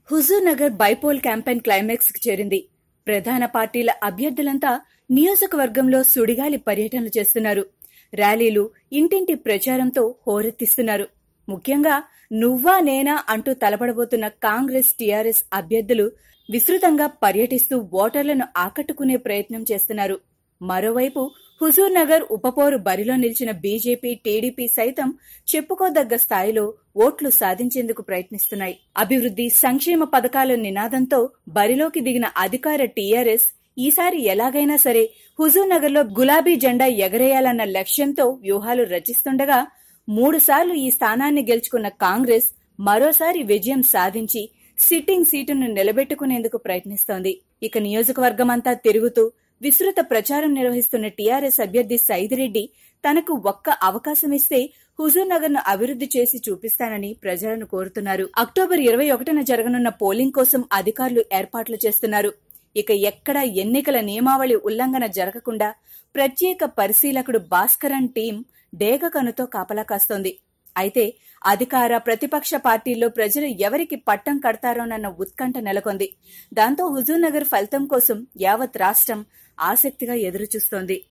Huzur Nagar bypoll campaign climax కి చేరింది. ప్రధాన పార్టీల అభ్యర్థులంతా నియోజకవర్గంలో సుడిగాలి పర్యటనలు చేస్తున్నారు. ర్యాలీలు, ఇంటింటి ప్రచారంతో హోరెత్తిస్తున్నారు. ముఖ్యంగా నువ్వా నేనా అంటూ తలపడబోతున్న కాంగ్రెస్, టీఆర్ఎస్ అభ్యర్థులు విస్తృతంగా పర్యటిస్తూ ఓటర్లను ఆకట్టుకునే ప్రయత్నం చేస్తున్నారు. మరోవైపు హుజూర్ నగర్ ఉపపోరు బరిలో నిలిచిన బీజేపీ, టీడీపీ సైతం చెప్పుకోదగ్గ స్థాయిలో ఓట్లు సాధించేందుకు ప్రయత్నిస్తున్నాయి. అభివృద్ధి, సంక్షేమ పథకాల నినాదంతో బరిలోకి దిగిన అధికార టీఆర్ఎస్ ఈసారి ఎలాగైనా సరే హుజూర్ నగర్ లో గులాబీ జెండా ఎగరేయాలన్న లక్ష్యంతో వ్యూహాలు రచిస్తుండగా, 3 సార్లు ఈ స్థానాన్ని గెలుచుకున్న కాంగ్రెస్ మరోసారి విజయం సాధించి సిట్టింగ్ సీటును నిలబెట్టుకునేందుకు ప్రయత్నిస్తోంది. ఇక నియోజకవర్గమంతా తిరుగుతూ విస్తృత ప్రచారం నిర్వహిస్తున్న టీఆర్ఎస్ అభ్యర్థి సైదిరెడ్డి తనకు ఒక్క అవకాశమిస్తే హుజూర్ నగర్ ను అభివృద్ధి చేసి చూపిస్తానని ప్రజలను కోరుతున్నారు. అక్టోబర్ 21న జరగనున్న పోలింగ్ కోసం అధికారులు ఏర్పాట్లు చేస్తున్నారు. ఇక ఎక్కడా ఎన్నికల నియమావళి ఉల్లంఘన జరగకుండా ప్రత్యేక పరిశీలకుడు భాస్కరన్ టీం డేగకనుతో కాపలా కాస్తోంది. అయితే అధికార, ప్రతిపక్ష పార్టీల్లో ప్రజలు ఎవరికి పట్టం కడతారోనన్న ఉత్కంఠ నెలకొంది. దాంతో హుజూర్ నగర్ ఫలితం కోసం యావత్ రాష్ట్రం ఆసక్తిగా ఎదురుచూస్తోంది.